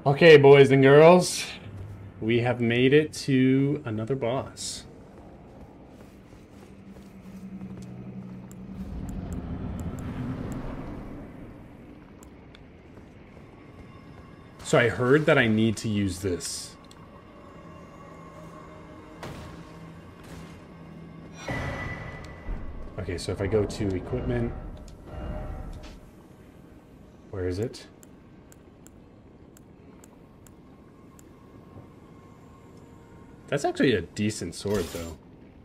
Okay, boys and girls, we have made it to another boss. So I heard that I need to use this. Okay, so if I go to equipment, where is it? That's actually a decent sword, though.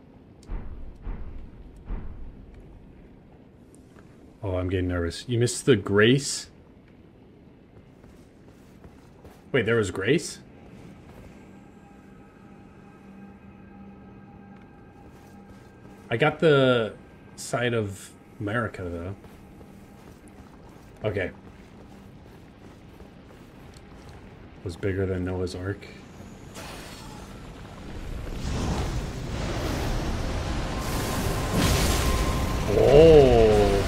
Oh, I'm getting nervous. You missed the grace? Wait, there was grace? I got the side of America, though. Okay. Was bigger than Noah's Ark. Oh.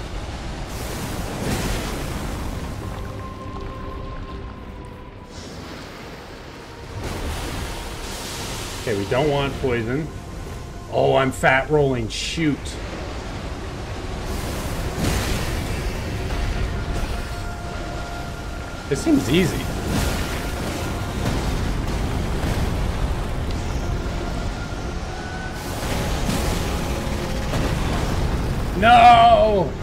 Okay, we don't want poison. Oh, I'm fat rolling. Shoot. This seems easy. No!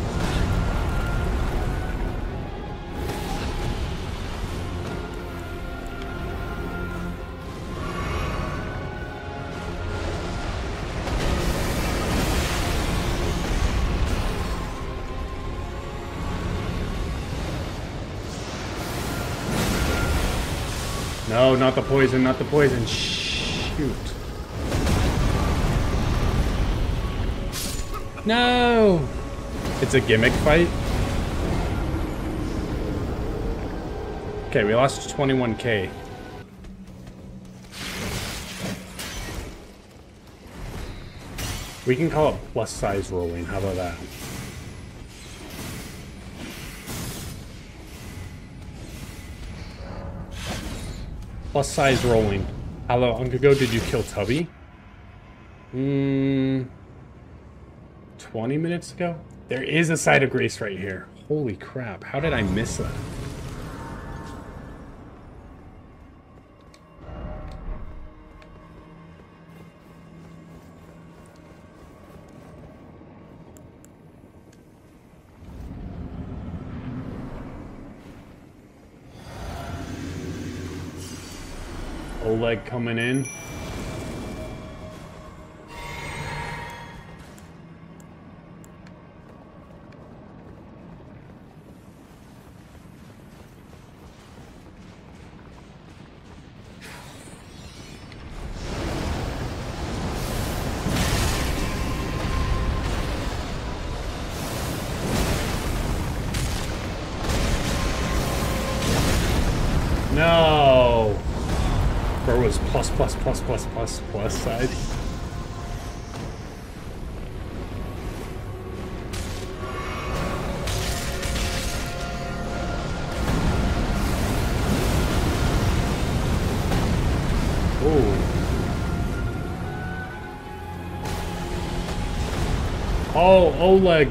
No, not the poison, not the poison. Shoot. No! It's a gimmick fight? Okay, we lost 21k. We can call it plus size rolling. How about that? Plus size rolling. How long ago did you kill Tubby? 20 minutes ago? There is a side of grace right here. Holy crap. How did I miss that? Oleg coming in. No! Where was plus side? Oh, Oleg.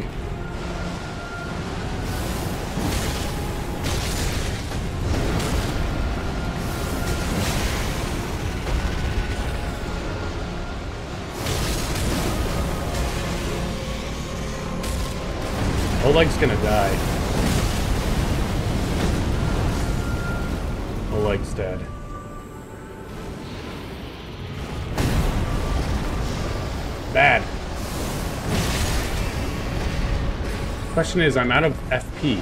Oleg's gonna die. Oleg's dead. Bad. Question is, I'm out of FP.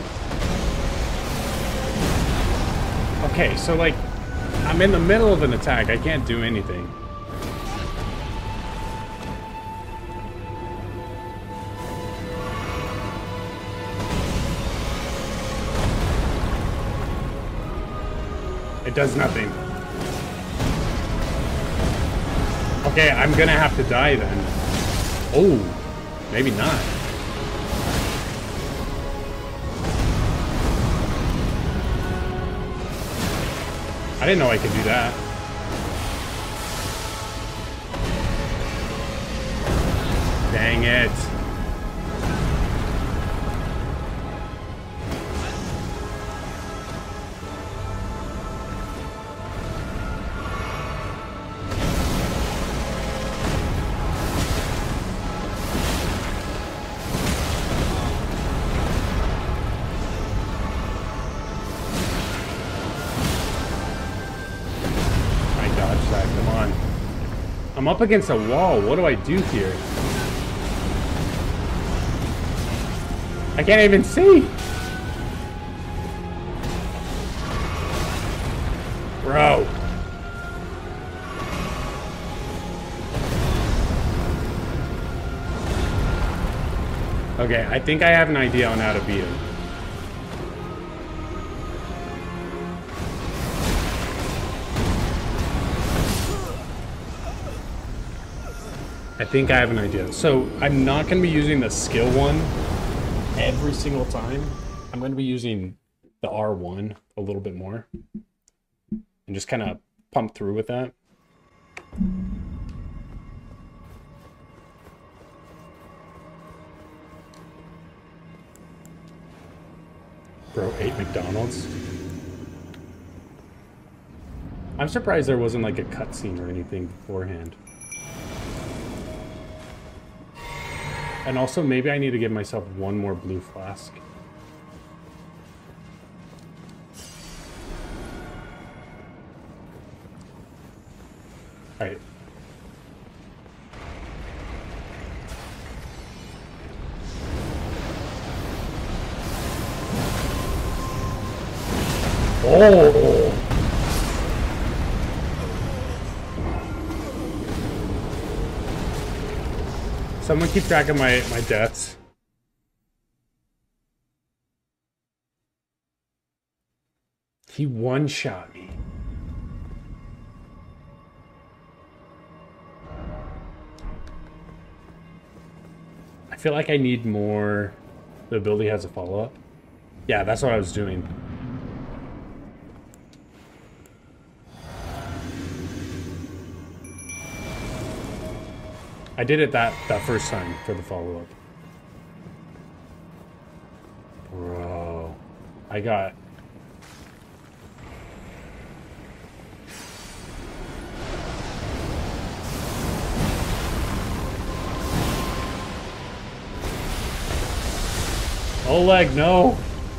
Okay, so like, I'm in the middle of an attack. I can't do anything. It does nothing. Okay, I'm gonna have to die then. Oh, maybe not. I didn't know I could do that. Dang it. I'm up against a wall. What do I do here? I can't even see. Bro. Okay, I think I have an idea on how to beat him. I think I have an idea. So I'm not going to be using the skill one every single time. I'm going to be using the R1 a little bit more and just kind of pump through with that. Bro, 8 McDonald's. I'm surprised there wasn't like a cutscene or anything beforehand. And also, maybe I need to give myself one more blue flask. Alright. Oh! Someone keep track of my deaths. He one-shot me. I feel like I need more. The ability has a follow-up. Yeah, that's what I was doing. I did it that first time for the follow-up. Bro. I got... Oleg, no!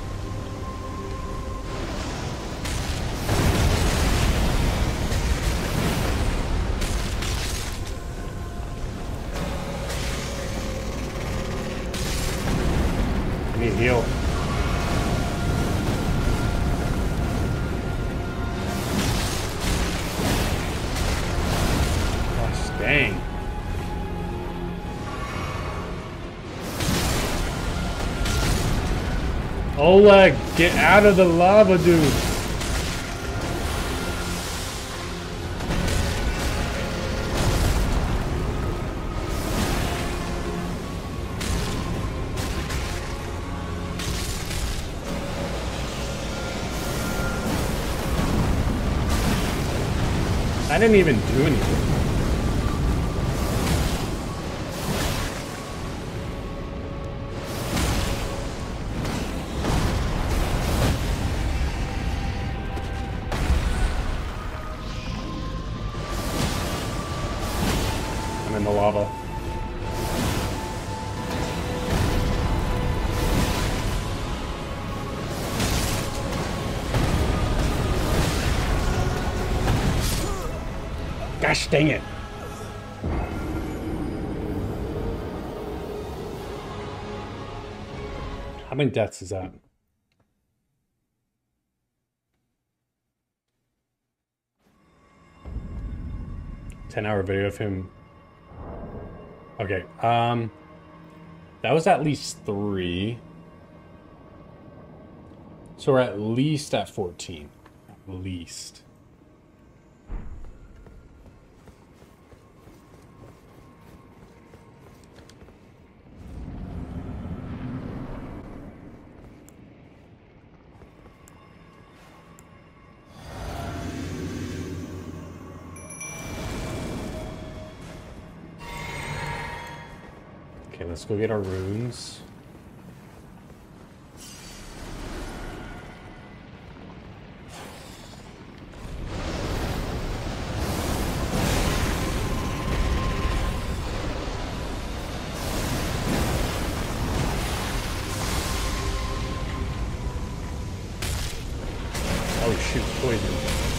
Heal. Gosh, dang. Oleg, get out of the lava, dude. I didn't even do anything. I'm in the lava. Gosh dang it. How many deaths is that? $10-hour video of him. Okay, that was at least 3. So we're at least at 14. At least. Okay, let's go get our runes. Oh shoot, poison.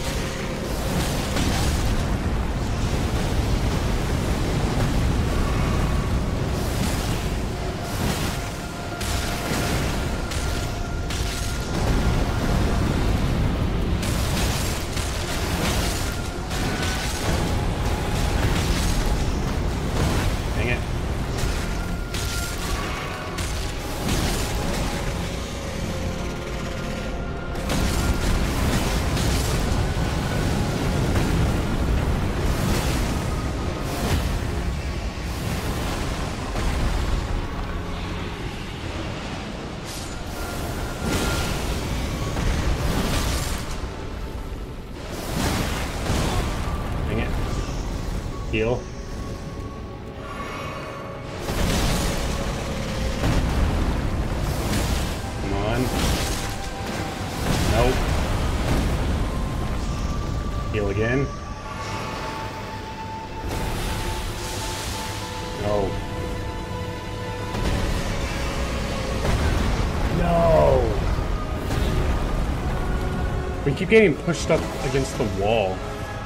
Dang it. Dang it. Heal. Come on. Nope. Heal again. No. No. We keep getting pushed up against the wall.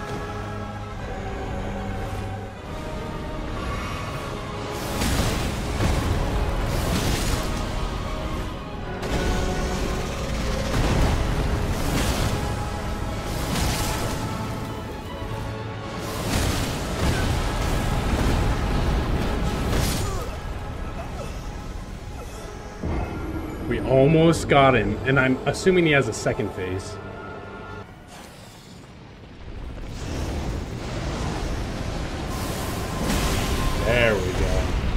We almost got him, and I'm assuming he has a second phase. There we go.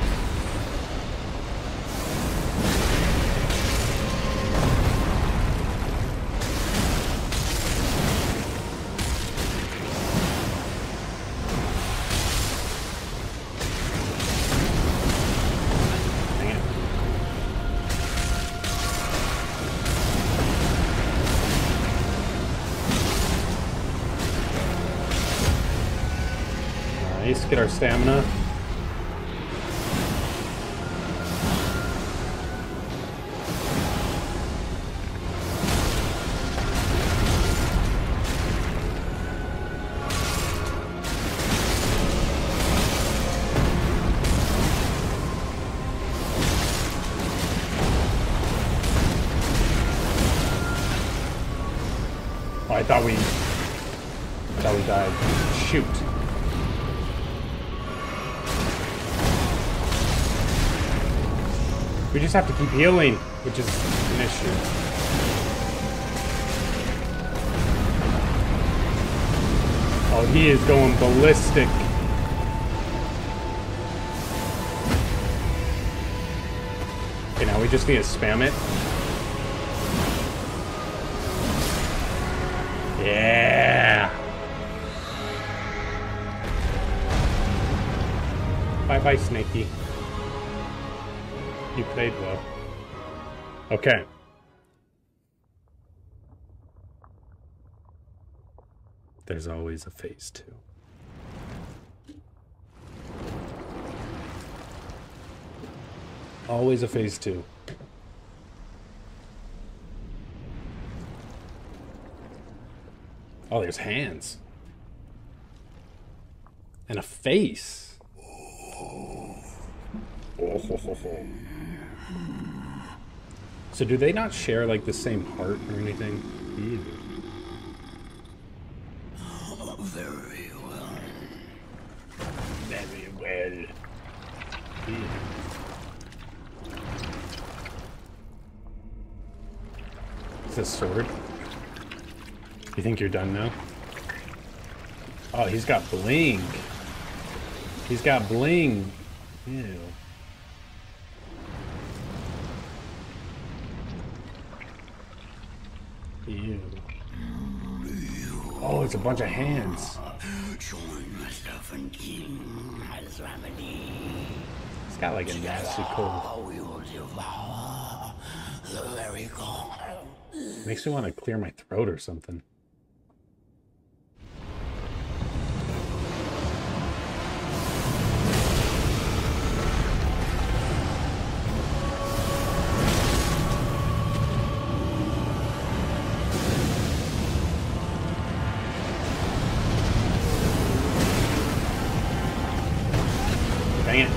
Dang it. Nice, get our stamina. Oh, I thought we died. Shoot. We just have to keep healing, which is an issue. Oh, he is going ballistic. Okay, now we just need to spam it. Yeah. Bye-bye, Snakey. You played well. Okay. There's always a phase 2. Always a phase 2. Oh, there's hands. And a face. Oh. So do they not share like the same heart or anything? Ew. Oh, very well. Very well. Ew. Is this sword? You think you're done now? Oh, he's got bling. He's got bling. Ew. Ew. Oh, it's a bunch of hands. Showing myself in King as remedy. He's Got like a nasty cold. We will devour the very god. Makes me want to clear my throat or something. Dang it.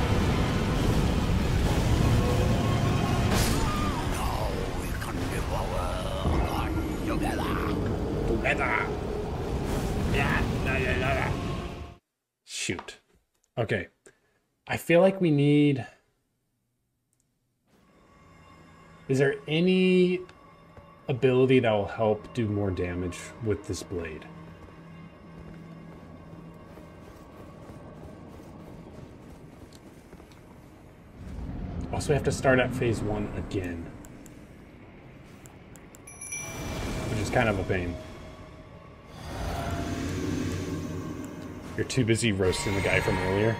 Now we can devour God together. Together. Yeah. Shoot. Okay. I feel like we need... Is there any ability that will help do more damage with this blade? Also, we have to start at phase 1 again. Which is kind of a pain. You're too busy roasting the guy from earlier.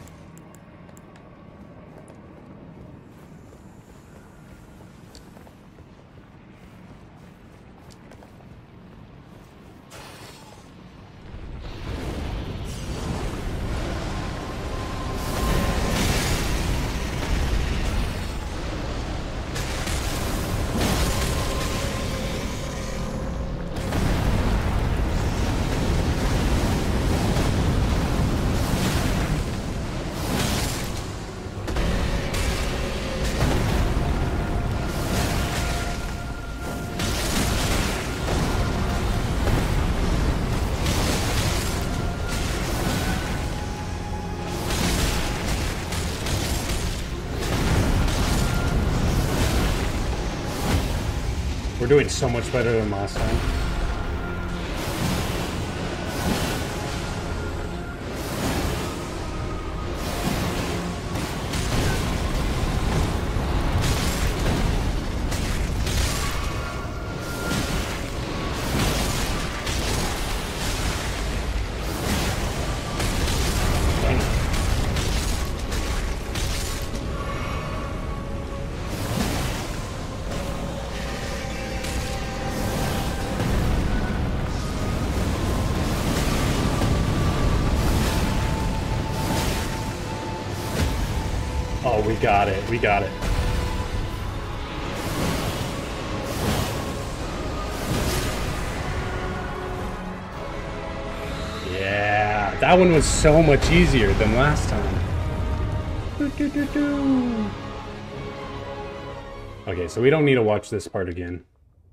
We're doing so much better than last time. Dang it. Oh, we got it. We got it. Yeah, that one was so much easier than last time. Okay, so we don't need to watch this part again.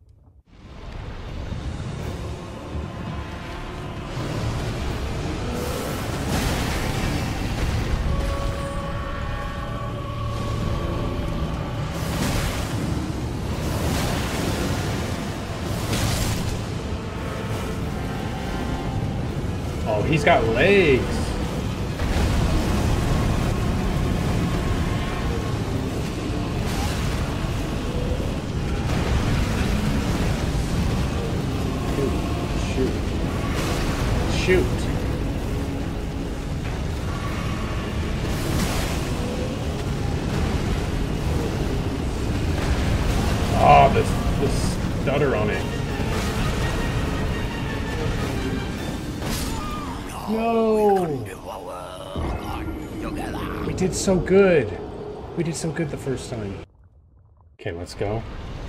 Oh, he's got legs. Shoot. Shoot. Oh, the stutter on it. No! We did so good. We did so good the first time. Okay, let's go.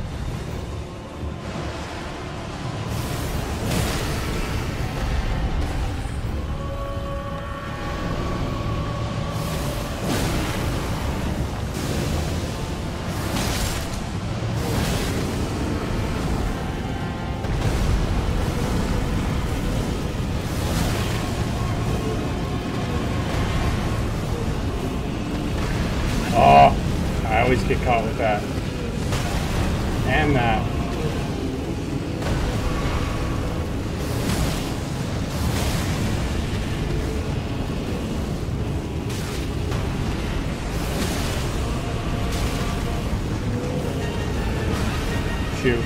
Oh, I always get caught with that. And that. Shoot.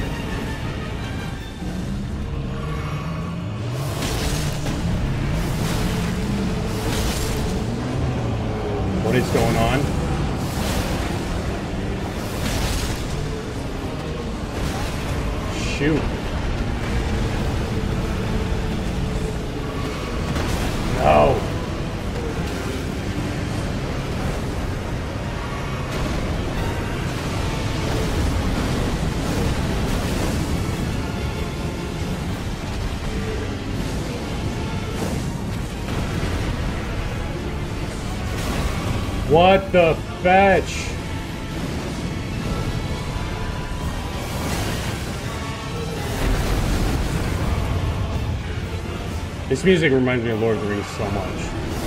What is going on? shoot. No. What the fetch? This music reminds me of Lord of the Rings so much.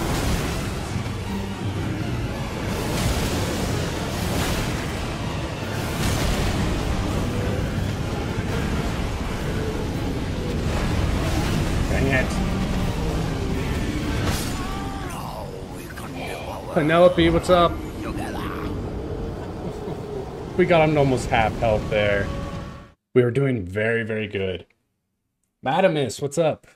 Dang it. Penelope, what's up? We got him to almost half health there. We were doing very, very good. Madamus, what's up?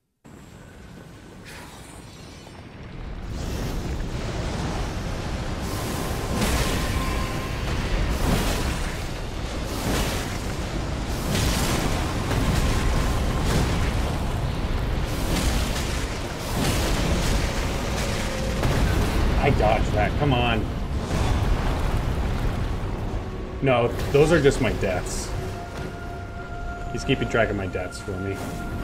I dodged that, come on. No, those are just my deaths. He's keeping track of my deaths for me.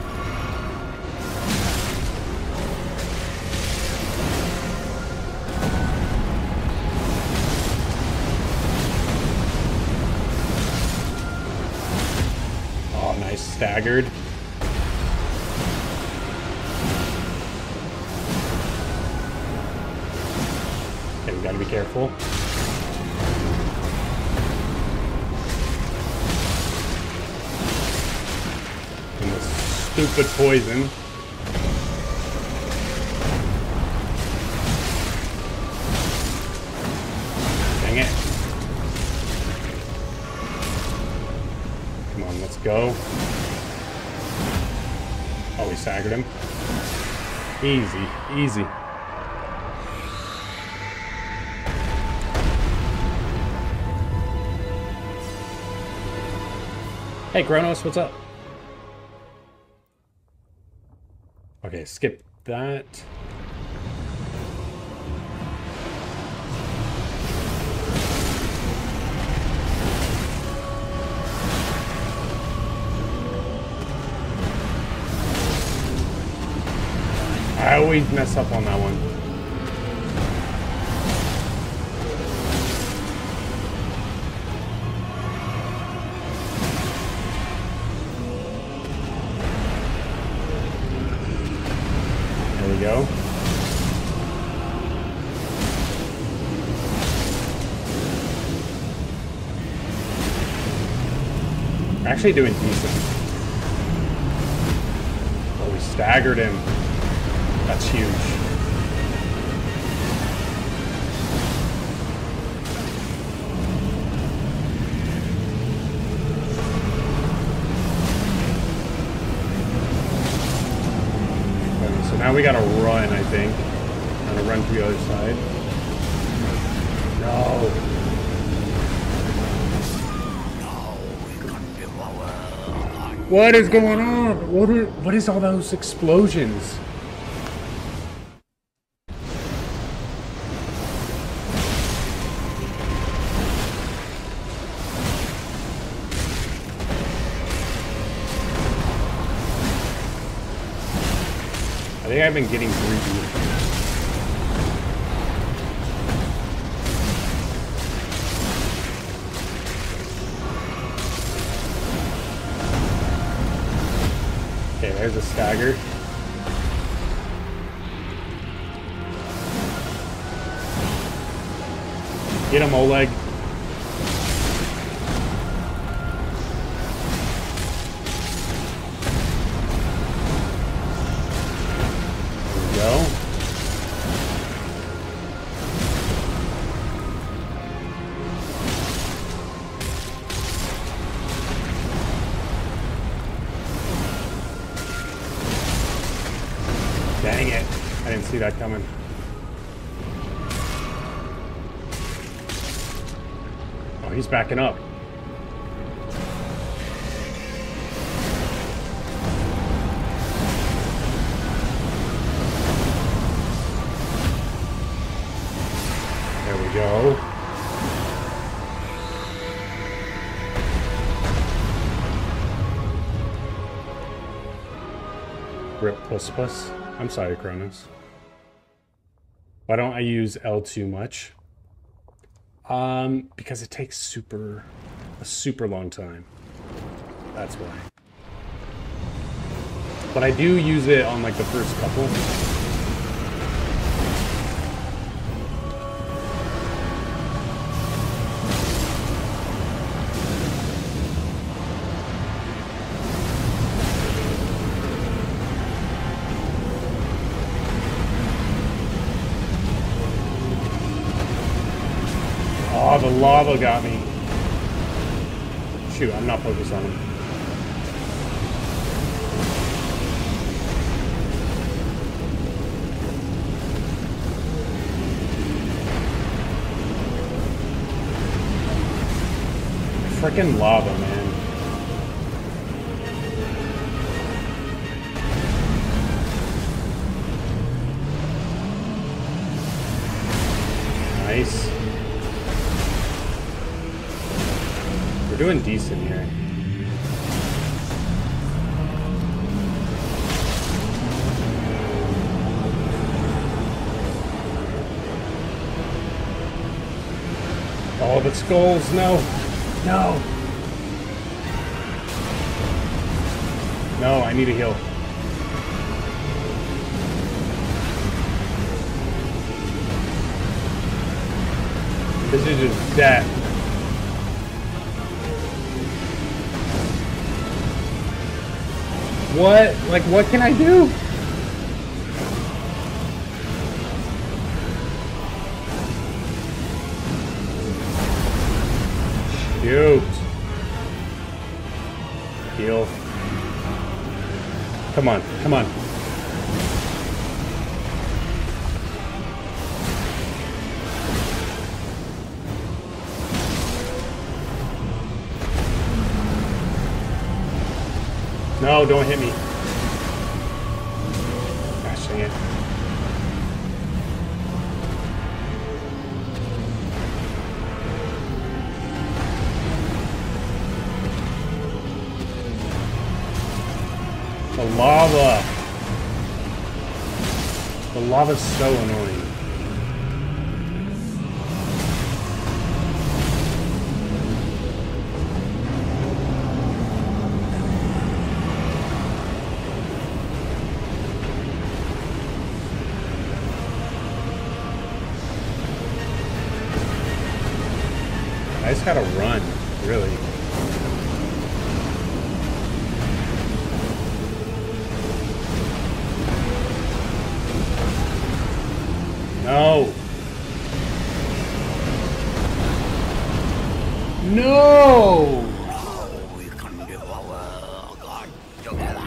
Oh, nice, staggered. Okay, we gotta be careful. And this stupid poison. Dang it. Come on, let's go. Oh, we staggered him. Easy, easy. Hey, Kronos, what's up? Okay, skip that. I always mess up on that one. Go. We're actually doing decent. Oh, we staggered him. That's huge. Now we gotta run, I think. Gotta run to the other side. No. What is going on? What is all those explosions? I think I've been getting greedy. Okay, there's a stagger. Get him, Oleg. Dang it. I didn't see that coming. Oh, he's backing up. Rip Puss Puss. I'm sorry, Kronos. Why don't I use L too much? Because it takes a super long time. That's why. But I do use it on like the first couple. Oh, the lava got me. Shoot, I'm not focused on him. Frickin' lava, man. Nice. We're doing decent here. Oh, the skulls, no. No! No, I need a heal. This is just death. What? Like, what can I do? Shoot. Heal. Come on, come on. No, don't hit me. Gosh dang it. The lava. The lava's so annoying. I just gotta run, really. No! No! We can devour God together.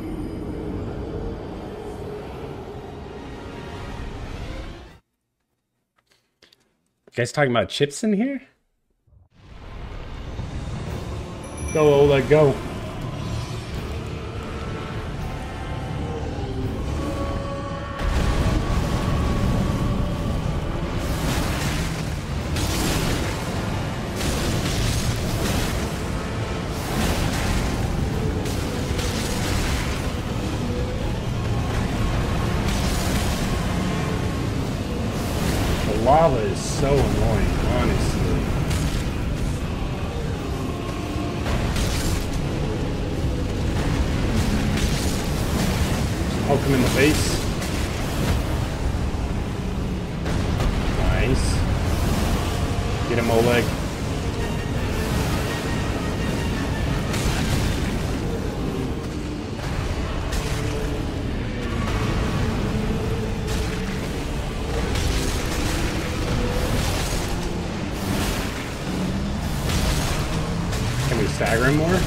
You guys talking about chips in here? Go, Oleg, go. The lava is so annoying, honestly. Poke him in the face. Nice. Get him, Oleg. Can we stagger him more?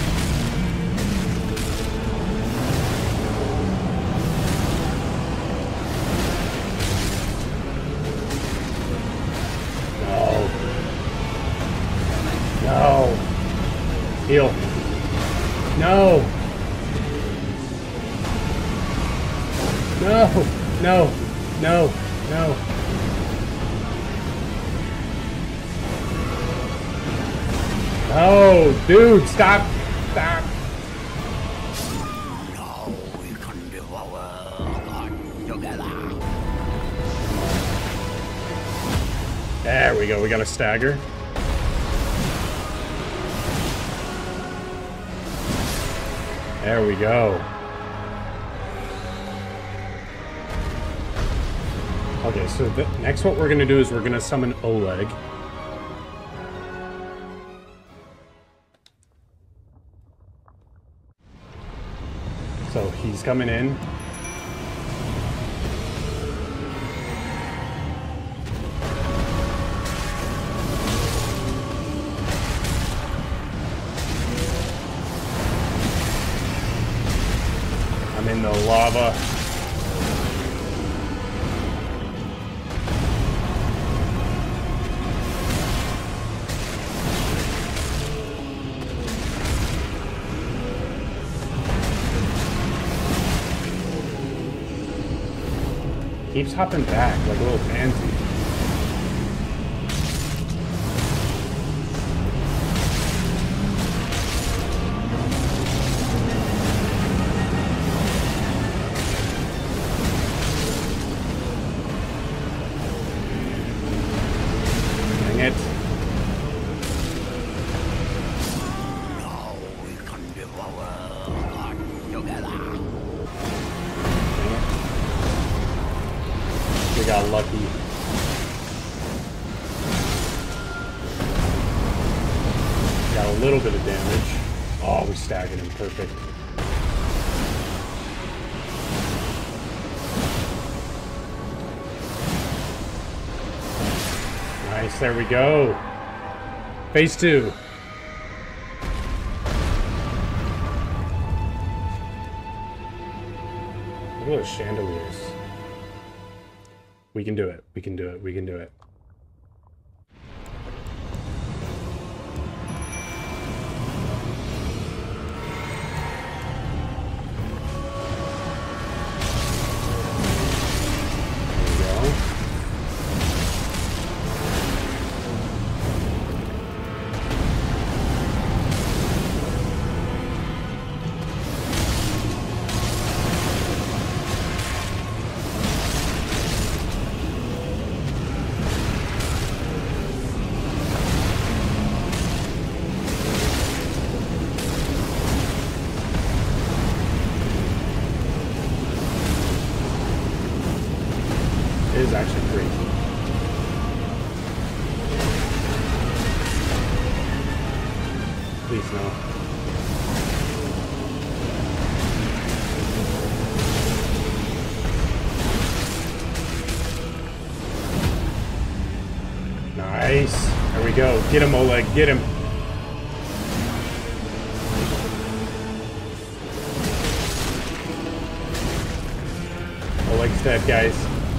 No. Heal. No. No. No. No. No. Oh, dude, stop. Stop. Now we can devour God together. There we go. We got a stagger. There we go. Okay, so next what we're going to do is we're going to summon Oleg. So he's coming in. I'm in the lava. Keeps hopping back like a little pansy. Dang it. Now we can devour God together. We got lucky. Got a little bit of damage. Oh, we staggered him. Perfect. Nice. There we go. Phase 2. Look at those chandeliers. We can do it. We can do it. We can do it. There we go. It is actually crazy. Please no. Nice. There we go. Get him, Oleg. Get him. Oleg's dead, guys.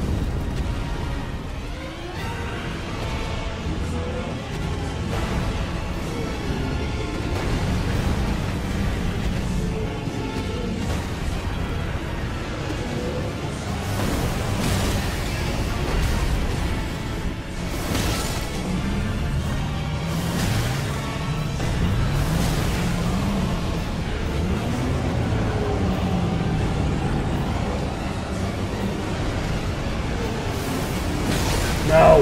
No!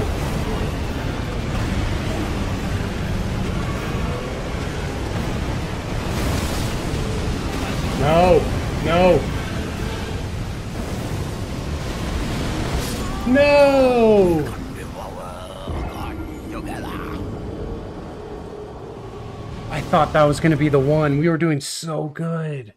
No! No! No! I thought that was going to be the one. We were doing so good.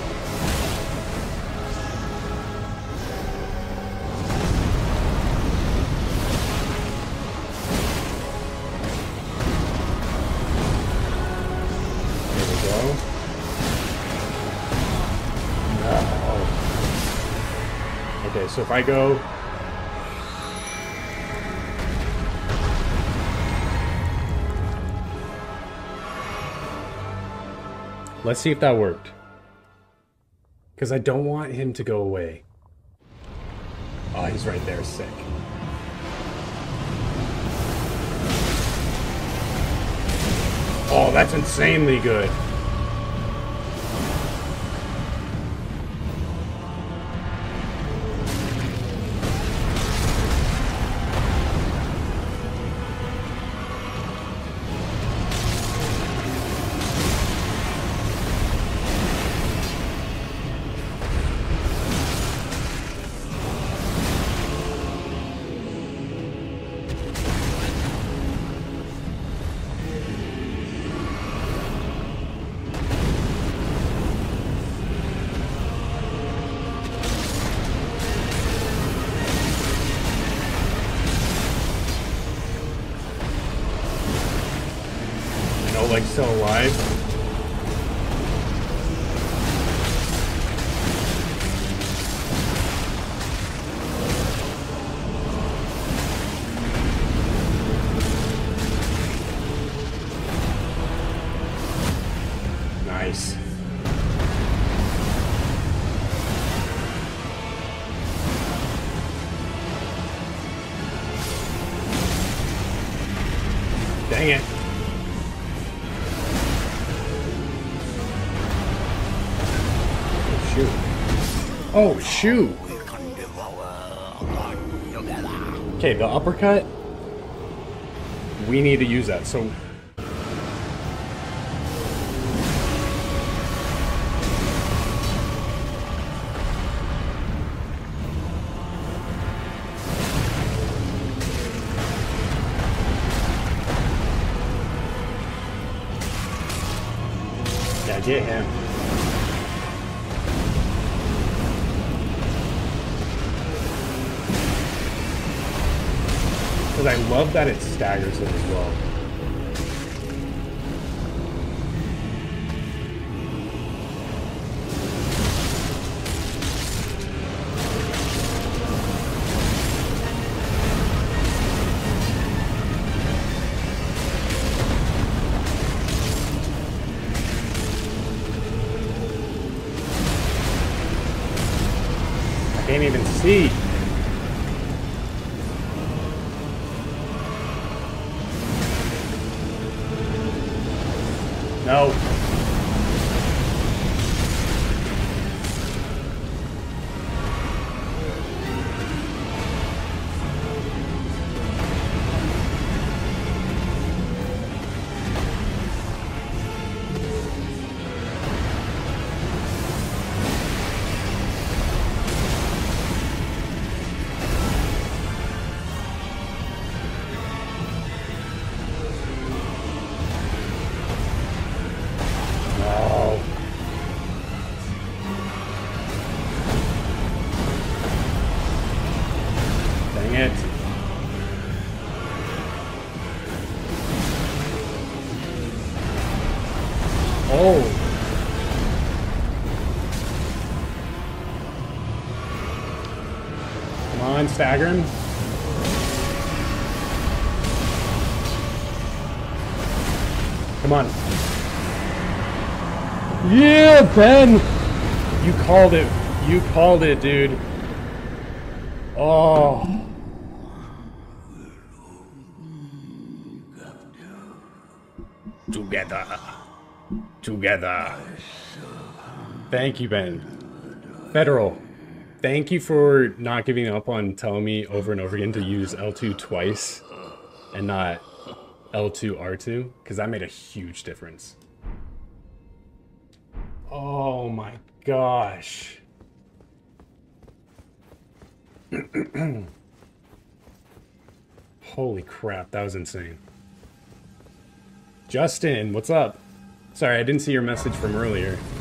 Okay, so if I go... Let's see if that worked. Because I don't want him to go away. Oh, he's right there, sick. Oh, that's insanely good. like still alive. Nice. Dang it. Oh, shoot. Oh, shoot. We can devour one together. Okay, the uppercut. We need to use that. So yeah, get him. Because I love that it staggers it as well. I can't even see. No. No. Dang it. Oh. Come on, stagger him. Come on. Yeah, Ben! You called it. You called it, dude. Oh. Together. Together. Thank you, Ben. Federal, thank you for not giving up on telling me over and over again to use L2 twice and not L2 R2, because that made a huge difference. Oh my gosh. Holy crap, that was insane. Justin, what's up? Sorry, I didn't see your message from earlier.